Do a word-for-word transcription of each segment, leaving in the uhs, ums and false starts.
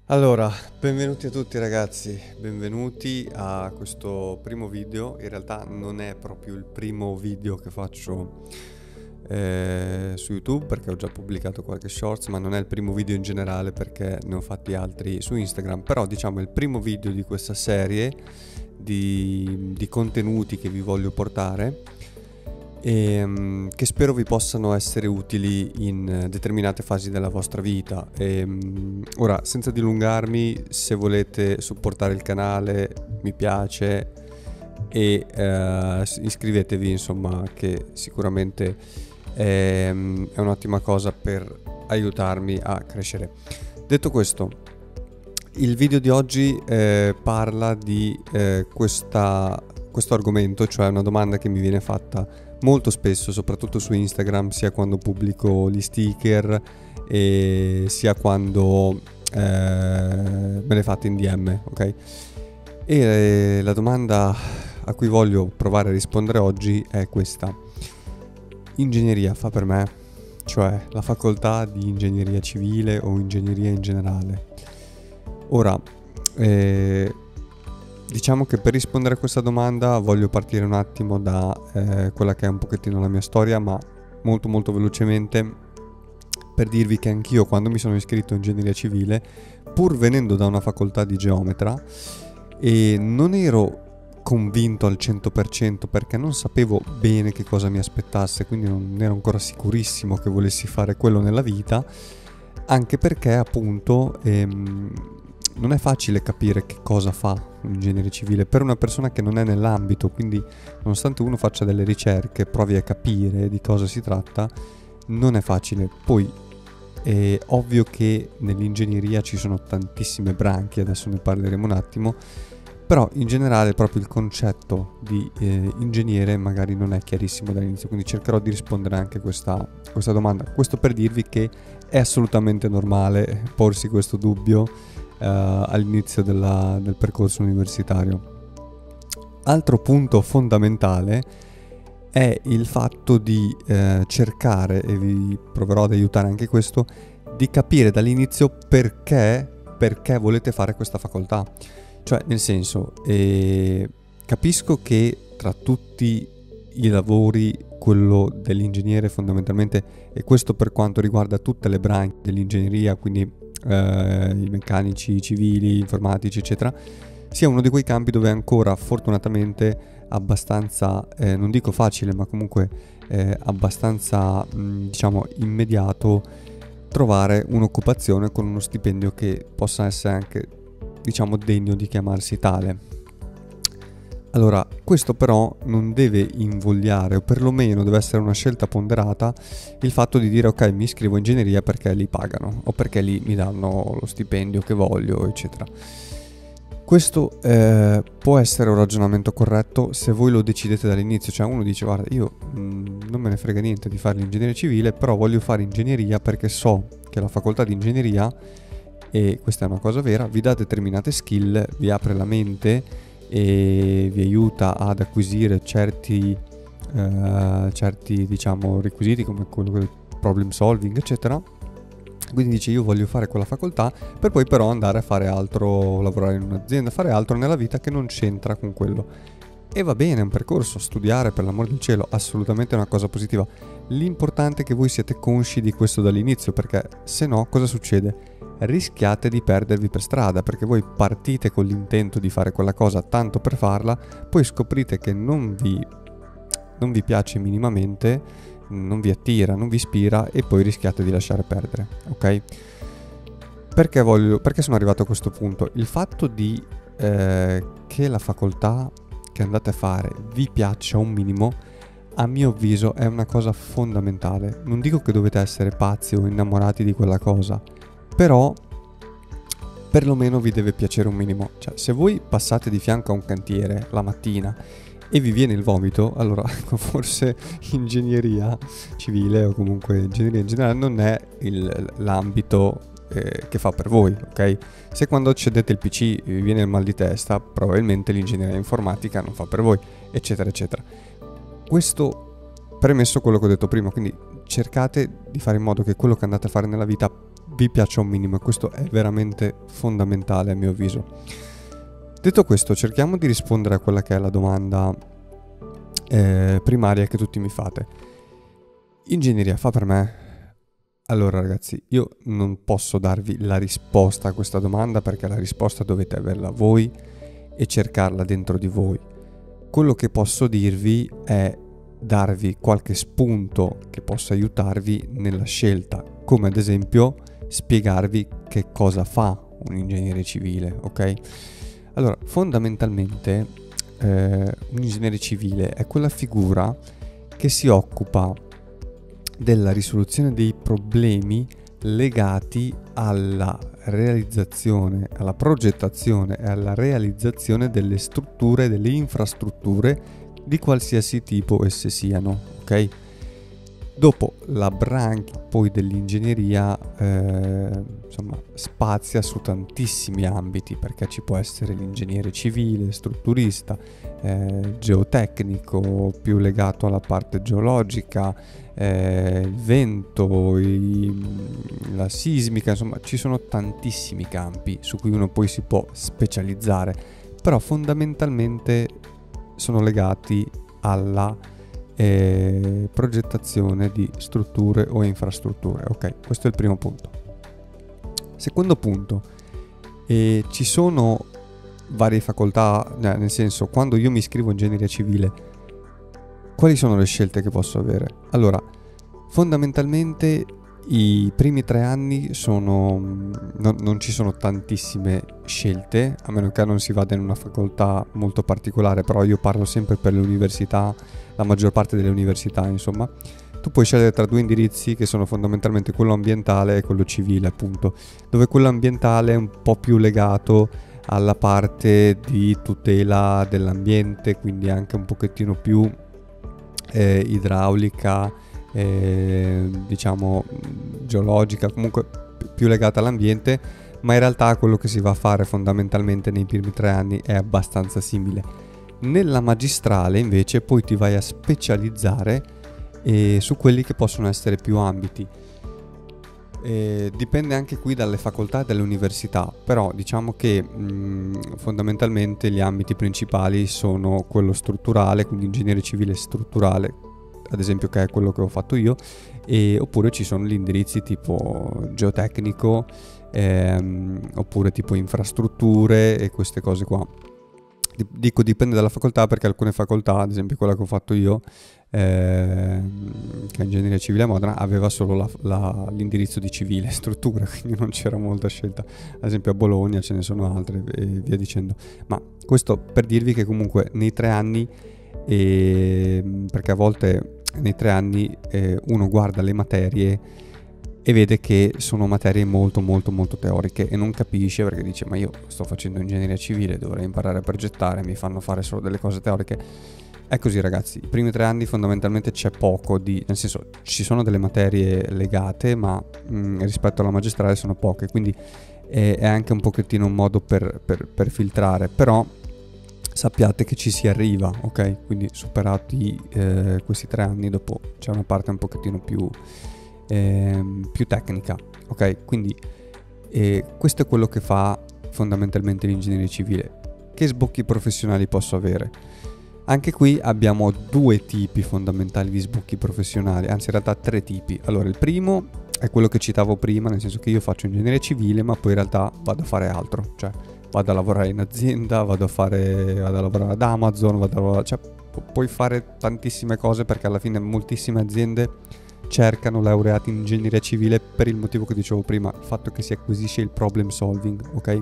Allora, benvenuti a tutti ragazzi, benvenuti a questo primo video. In realtà non è proprio il primo video che faccio eh, su YouTube, perché ho già pubblicato qualche shorts, ma non è il primo video in generale perché ne ho fatti altri su Instagram. Però diciamo è il primo video di questa serie di, di contenuti che vi voglio portare e um, che spero vi possano essere utili in determinate fasi della vostra vita. E, um, ora, senza dilungarmi, se volete supportare il canale, mi piace e uh, iscrivetevi, insomma, che sicuramente è, um, è un'ottima cosa per aiutarmi a crescere. Detto questo, il video di oggi eh, parla di eh, questa, questo argomento, cioè una domanda che mi viene fatta molto spesso, soprattutto su Instagram, sia quando pubblico gli sticker e sia quando eh, me le fate in D M, ok? E eh, la domanda a cui voglio provare a rispondere oggi è questa: ingegneria fa per me? Cioè la facoltà di ingegneria civile o ingegneria in generale? Ora, eh, diciamo che per rispondere a questa domanda voglio partire un attimo da eh, quella che è un pochettino la mia storia, ma molto molto velocemente, per dirvi che anch'io, quando mi sono iscritto in ingegneria civile, pur venendo da una facoltà di geometra, e non ero convinto al cento per cento perché non sapevo bene che cosa mi aspettasse, quindi non ero ancora sicurissimo che volessi fare quello nella vita, anche perché appunto ehm, non è facile capire che cosa fa un ingegnere civile per una persona che non è nell'ambito, quindi nonostante uno faccia delle ricerche, provi a capire di cosa si tratta, non è facile. Poi è ovvio che nell'ingegneria ci sono tantissime branche, adesso ne parleremo un attimo, però in generale proprio il concetto di eh, ingegnere magari non è chiarissimo dall'inizio, quindi cercherò di rispondere anche a questa, questa domanda. Questo per dirvi che è assolutamente normale porsi questo dubbio Uh, all'inizio della, del percorso universitario. Altro punto fondamentale è il fatto di uh, cercare, e vi proverò ad aiutare anche questo, di capire dall'inizio perché, perché volete fare questa facoltà. Cioè, nel senso, eh, capisco che tra tutti i lavori quello dell'ingegnere fondamentalmente, e questo per quanto riguarda tutte le branche dell'ingegneria, quindi Uh, i meccanici, i civili, informatici eccetera, sia uno di quei campi dove è ancora fortunatamente abbastanza, eh, non dico facile, ma comunque eh, abbastanza mh, diciamo immediato trovare un'occupazione con uno stipendio che possa essere anche, diciamo, degno di chiamarsi tale. Allora, questo però non deve invogliare, o perlomeno deve essere una scelta ponderata, il fatto di dire ok, mi iscrivo in ingegneria perché li pagano o perché lì mi danno lo stipendio che voglio, eccetera. Questo eh, può essere un ragionamento corretto se voi lo decidete dall'inizio, cioè uno dice guarda, io mh, non me ne frega niente di fare l'ingegnere civile, però voglio fare ingegneria perché so che la facoltà di ingegneria, e questa è una cosa vera, vi dà determinate skill, vi apre la mente e vi aiuta ad acquisire certi, eh, certi diciamo requisiti come quello del problem solving eccetera. Quindi dice io voglio fare quella facoltà per poi però andare a fare altro, lavorare in un'azienda, fare altro nella vita che non c'entra con quello. E va bene, è un percorso, studiare per l'amor del cielo, assolutamente una cosa positiva. L'importante è che voi siete consci di questo dall'inizio, perché se no cosa succede? Rischiate di perdervi per strada, perché voi partite con l'intento di fare quella cosa tanto per farla, poi scoprite che non vi, non vi piace minimamente, non vi attira, non vi ispira e poi rischiate di lasciare perdere, ok? Perché voglio, perché sono arrivato a questo punto? Il fatto di eh, che la facoltà che andate a fare vi piaccia un minimo, a mio avviso è una cosa fondamentale. Non dico che dovete essere pazzi o innamorati di quella cosa, però perlomeno vi deve piacere un minimo. Cioè, se voi passate di fianco a un cantiere la mattina e vi viene il vomito, allora forse ingegneria civile o comunque ingegneria in generale non è il, l'ambito eh, che fa per voi, ok? Se quando accendete il P C vi viene il mal di testa, probabilmente l'ingegneria informatica non fa per voi, eccetera eccetera. Questo premesso quello che ho detto prima, quindi cercate di fare in modo che quello che andate a fare nella vita vi piaccia un minimo, e questo è veramente fondamentale a mio avviso. Detto questo, cerchiamo di rispondere a quella che è la domanda eh, primaria che tutti mi fate. Ingegneria fa per me? Allora ragazzi, io non posso darvi la risposta a questa domanda, perché la risposta dovete averla voi e cercarla dentro di voi. Quello che posso dirvi è darvi qualche spunto che possa aiutarvi nella scelta, come ad esempio spiegarvi che cosa fa un ingegnere civile, ok? Allora, fondamentalmente eh, un ingegnere civile è quella figura che si occupa della risoluzione dei problemi legati alla realizzazione, alla progettazione e alla realizzazione delle strutture, delle infrastrutture di qualsiasi tipo esse siano, ok? Dopo la branchia poi dell'ingegneria eh, insomma spazia su tantissimi ambiti, perché ci può essere l'ingegnere civile, strutturista, eh, geotecnico, più legato alla parte geologica, eh, il vento, i, la sismica, insomma ci sono tantissimi campi su cui uno poi si può specializzare, però fondamentalmente sono legati alla eh, progettazione di strutture o infrastrutture. Ok, questo è il primo punto. Secondo punto, eh, ci sono varie facoltà, eh, nel senso, quando io mi iscrivo in ingegneria civile, quali sono le scelte che posso avere? Allora, fondamentalmente i primi tre anni sono non, non ci sono tantissime scelte, a meno che non si vada in una facoltà molto particolare, però io parlo sempre per le università, la maggior parte delle università, insomma. Tu puoi scegliere tra due indirizzi che sono fondamentalmente quello ambientale e quello civile, appunto, dove quello ambientale è un po' più legato alla parte di tutela dell'ambiente, quindi anche un pochettino più eh, idraulica, eh, diciamo geologica, comunque più legata all'ambiente, ma in realtà quello che si va a fare fondamentalmente nei primi tre anni è abbastanza simile. Nella magistrale invece poi ti vai a specializzare eh, su quelli che possono essere più ambiti. Eh, dipende anche qui dalle facoltà e dalle università, però diciamo che mh, fondamentalmente gli ambiti principali sono quello strutturale, quindi ingegnere civile strutturale, ad esempio, che è quello che ho fatto io, e, oppure ci sono gli indirizzi tipo geotecnico, ehm, oppure tipo infrastrutture e queste cose qua. Dico dipende dalla facoltà, perché alcune facoltà, ad esempio quella che ho fatto io, eh, che è ingegneria civile a Modena, aveva solo la, la, l'indirizzo di civile struttura, quindi non c'era molta scelta. Ad esempio a Bologna ce ne sono altre e via dicendo. Ma questo per dirvi che comunque nei tre anni, eh, perché a volte nei tre anni eh, uno guarda le materie e vede che sono materie molto molto molto teoriche e non capisce, perché dice: ma io sto facendo ingegneria civile, dovrei imparare a progettare, mi fanno fare solo delle cose teoriche. È così ragazzi, i primi tre anni fondamentalmente c'è poco di, nel senso ci sono delle materie legate, ma mh, rispetto alla magistrale sono poche, quindi è, è anche un pochettino un modo per, per, per filtrare, però sappiate che ci si arriva, ok? Quindi superati eh, questi tre anni, dopo c'è una parte un pochettino più Eh, più tecnica, ok? Quindi eh, questo è quello che fa fondamentalmente l'ingegnere civile. Che sbocchi professionali posso avere? Anche qui abbiamo due tipi fondamentali di sbocchi professionali, anzi in realtà tre tipi. Allora, il primo è quello che citavo prima, nel senso che io faccio ingegneria civile, ma poi in realtà vado a fare altro, cioè vado a lavorare in azienda, vado a fare vado a lavorare ad Amazon, vado a lavorare, cioè pu- puoi fare tantissime cose, perché alla fine moltissime aziende cercano laureati in ingegneria civile per il motivo che dicevo prima, il fatto che si acquisisce il problem solving, ok?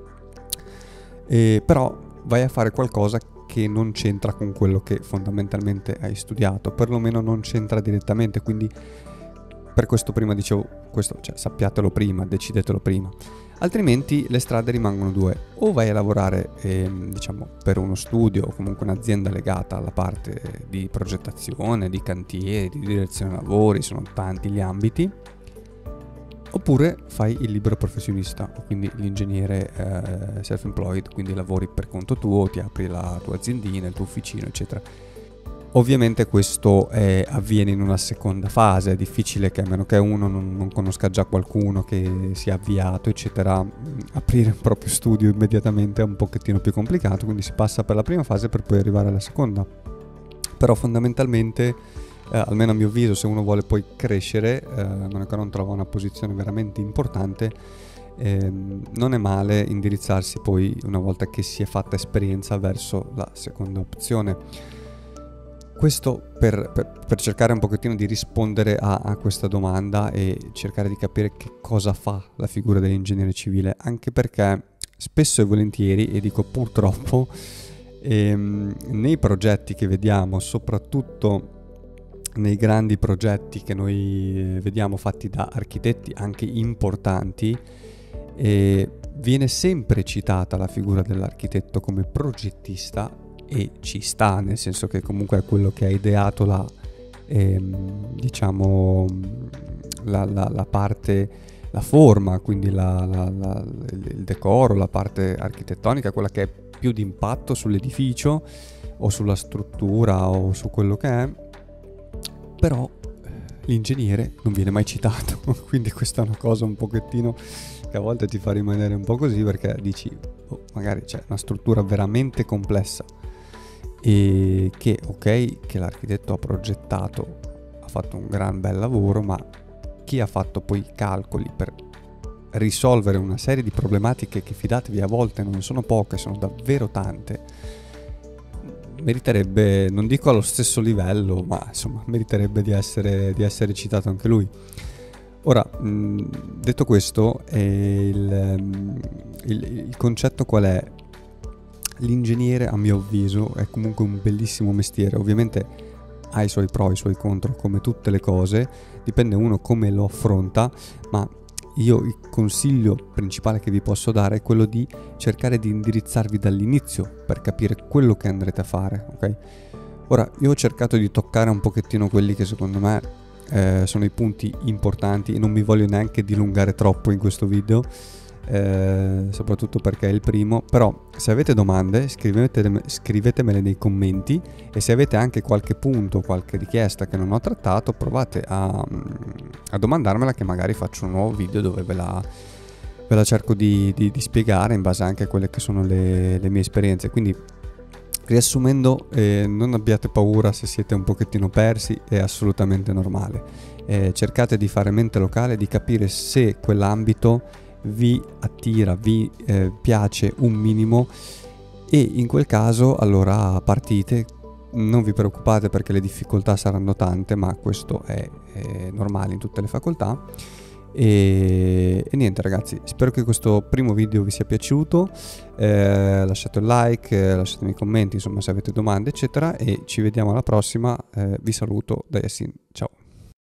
E però vai a fare qualcosa che non c'entra con quello che fondamentalmente hai studiato, perlomeno non c'entra direttamente, quindi per questo prima dicevo questo, cioè sappiatelo prima, decidetelo prima, altrimenti le strade rimangono due: o vai a lavorare ehm, diciamo per uno studio o comunque un'azienda legata alla parte di progettazione, di cantieri, di direzione lavori, sono tanti gli ambiti, oppure fai il libero professionista, quindi l'ingegnere eh, self-employed, quindi lavori per conto tuo, ti apri la tua aziendina, il tuo ufficino, eccetera. Ovviamente questo eh, avviene in una seconda fase, è difficile che a meno che uno non, non conosca già qualcuno che si è avviato eccetera, aprire un proprio studio immediatamente è un pochettino più complicato, quindi si passa per la prima fase per poi arrivare alla seconda. Però fondamentalmente, eh, almeno a mio avviso, se uno vuole poi crescere, eh, non è che non trova una posizione veramente importante, eh, non è male indirizzarsi poi, una volta che si è fatta esperienza, verso la seconda opzione. Questo per, per, per cercare un pochettino di rispondere a, a questa domanda e cercare di capire che cosa fa la figura dell'ingegnere civile, anche perché spesso e volentieri, e dico purtroppo, ehm, nei progetti che vediamo, soprattutto nei grandi progetti che noi vediamo fatti da architetti anche importanti, eh, viene sempre citata la figura dell'architetto come progettista. E ci sta, nel senso che comunque è quello che ha ideato la, ehm, diciamo, la, la, la parte, la forma, quindi la, la, la, il decoro, la parte architettonica, quella che è più di impatto sull'edificio o sulla struttura o su quello che è. Però l'ingegnere non viene mai citato, quindi questa è una cosa un pochettino che a volte ti fa rimanere un po' così, perché dici, oh, magari c'è una struttura veramente complessa e che ok che l'architetto ha progettato, ha fatto un gran bel lavoro, ma chi ha fatto poi i calcoli per risolvere una serie di problematiche che, fidatevi, a volte non sono poche, sono davvero tante, meriterebbe, non dico allo stesso livello, ma insomma meriterebbe di essere, di essere citato anche lui. Ora, mh, detto questo, eh, il, il, il concetto qual è? L'ingegnere, a mio avviso, è comunque un bellissimo mestiere. Ovviamente ha i suoi pro e i suoi contro, come tutte le cose, dipende uno come lo affronta, ma io il consiglio principale che vi posso dare è quello di cercare di indirizzarvi dall'inizio per capire quello che andrete a fare, ok? Ora, io ho cercato di toccare un pochettino quelli che secondo me eh, sono i punti importanti, e non mi voglio neanche dilungare troppo in questo video, Eh, soprattutto perché è il primo. Però se avete domande scrivete, scrivetemele nei commenti, e se avete anche qualche punto, qualche richiesta che non ho trattato, provate a, a domandarmela, che magari faccio un nuovo video dove ve la, ve la cerco di, di, di spiegare in base anche a quelle che sono le, le mie esperienze. Quindi, riassumendo, eh, non abbiate paura se siete un pochettino persi, è assolutamente normale. Eh, cercate di fare mente locale, di capire se quell'ambito vi attira, vi eh, piace un minimo, e in quel caso allora partite. Non vi preoccupate perché le difficoltà saranno tante, ma questo è, è normale in tutte le facoltà. E, e niente ragazzi, spero che questo primo video vi sia piaciuto, eh, lasciate un like, eh, lasciatemi commenti, insomma, se avete domande eccetera, e ci vediamo alla prossima. Eh, vi saluto da Yassin, ciao.